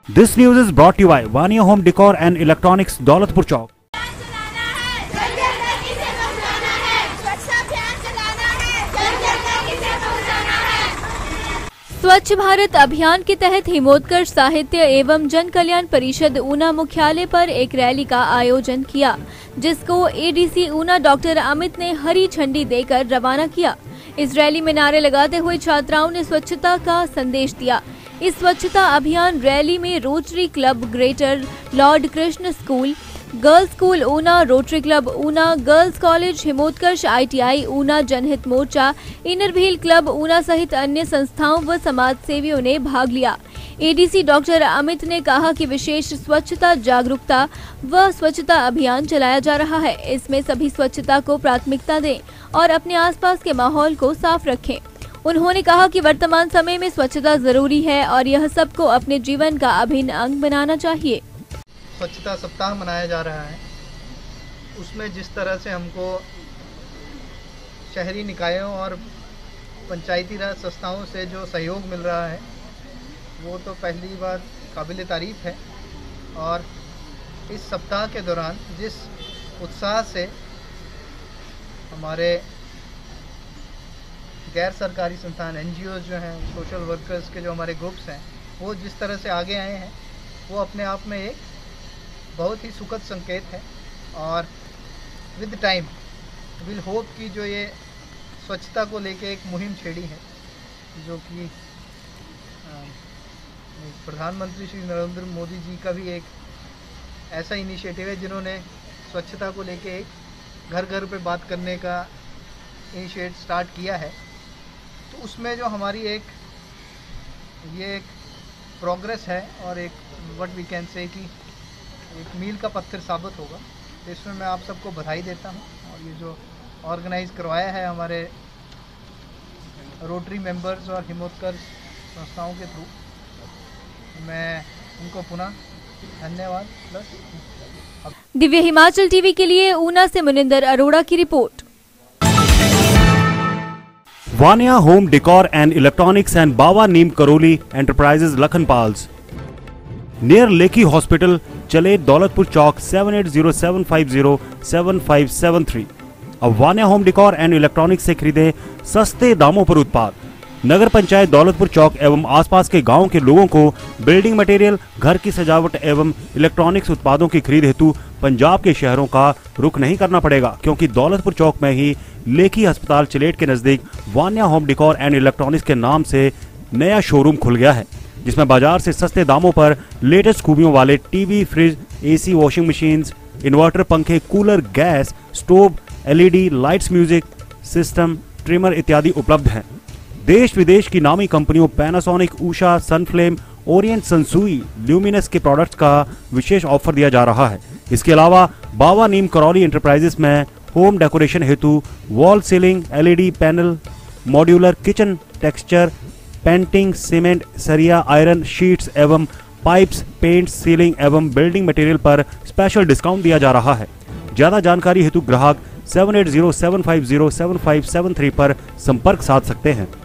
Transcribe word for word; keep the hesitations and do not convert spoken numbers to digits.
This news is brought to you by Vania Home Decor and Electronics, Daulatpur Chowk. स्वच्छ भारत अभियान के तहत हिमोत्कर्ष साहित्य एवं जन कल्याण परिषद ऊना मुख्यालय पर एक रैली का आयोजन किया, जिसको एडीसी ऊना डॉक्टर अमित ने हरी झंडी देकर रवाना किया। इस रैली में नारे लगाते हुए छात्राओं ने स्वच्छता का संदेश दिया। इस स्वच्छता अभियान रैली में rotary club greater lord Krishna school, girls school Una, rotary club Una, girls college Himotkarsh ITI Una, Janhit Morcha, inner wheel club Una सहित अन्य संस्थाओं व समाज सेवियों ने भाग लिया। एडीसी डॉक्टर अमित ने कहा कि विशेष स्वच्छता जागरूकता व स्वच्छता अभियान चलाया जा रहा है। इसमें सभी स्वच्छता को प्राथमिकता दें और अपने आसपास के माहौल को साफ रखें। उन्होंने कहा कि वर्तमान समय में स्वच्छता जरूरी है और यह सबको अपने जीवन का अभिन्न अंग बनाना चाहिए। स्वच्छता सप्ताह मनाया जा रहा है, उसमें जिस तरह से हमको शहरी निकायों और पंचायती राज संस्थाओं से जो सहयोग मिल रहा है वो तो पहली बार काबिल तारीफ़ है। और इस सप्ताह के दौरान जिस उत्साह से हमारे गैर सरकारी संस्थान एनजीओ जो हैं, सोशल वर्कर्स के जो हमारे ग्रुप्स हैं, वो जिस तरह से आगे आए हैं वो अपने आप में एक बहुत ही सुखद संकेत है। और विद टाइम विल होप कि जो ये स्वच्छता को लेके एक मुहिम छेड़ी है, जो कि प्रधानमंत्री श्री नरेंद्र मोदी जी का भी एक ऐसा इनिशिएटिव है जिन्होंने स्वच्छता को लेके एक घर घर पे बात करने का इनिशिएट स्टार्ट किया है। तो उसमें जो हमारी एक ये एक प्रोग्रेस है और एक व्हाट वी कैन से कि एक मील का पत्थर साबित होगा। तो इसमें मैं आप सबको बधाई देता हूँ। और ये जो ऑर्गेनाइज करवाया है हमारे रोटरी मेंबर्स और हिमोत्कर्ष संस्थाओं के थ्रू, मैं उनको पुनः धन्यवाद प्लस। दिव्य हिमाचल टीवी के लिए ऊना से मुनिंदर अरोड़ा की report. Vania Home Decor and Electronics and Bawa Neem Karoli Enterprises Lakhanpals near Lekhi Hospital, Chale, Daulatpur Chowk seven eight zero seven five zero seven five seven three। अब Vania Home Decor and Electronics से खरीदे सस्ते दामों पर उत्पाद। नगर पंचायत दौलतपुर चौक एवं आसपास के गांव के लोगों को बिल्डिंग मटेरियल, घर की सजावट एवं इलेक्ट्रॉनिक्स उत्पादों की खरीद हेतु पंजाब के शहरों का रुख नहीं करना पड़ेगा, क्योंकि दौलतपुर चौक में ही लेखी अस्पताल चलेट के नजदीक Vania home decor and electronics के नाम से नया शोरूम खुल गया है, जिसमें बाजार से सस्ते दामों पर लेटेस्ट खूबियों वाले TV, fridge, AC, washing machines, inverter, पंखे, cooler, gas stove, LED lights, music system, trimmer इत्यादि उपलब्ध हैं। देश विदेश की नामी कंपनियों Panasonic, Usha, Sunflame, Orient, Sansui, Luminous के प्रोडक्ट्स का विशेष ऑफर दिया जा रहा है। इसके अलावा बावा नीम करौली एंटरप्राइजेस में होम डेकोरेशन हेतु wall ceiling, LED panel, modular kitchen, texture, painting, cement, सरिया, आयरन शीट्स एवं पाइप्स, पेंट, सीलिंग एवं बिल्डिंग मटेरियल पर स्पेशल डिस्काउंट दिया जा रहा है। ज्यादा जानकारी हेतु ग्राहक seven eight zero seven five zero seven five seven three पर संपर्क साध सकते हैं।